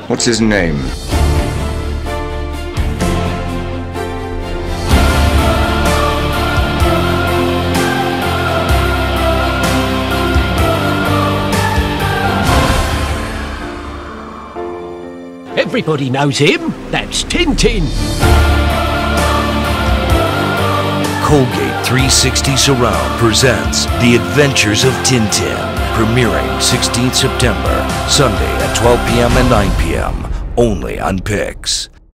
What's his name? Everybody knows him. That's Tintin. Colgate 360 Surround presents The Adventures of Tintin, premiering 16th September, Sunday at 12 p.m. and 9 p.m. only on Pix.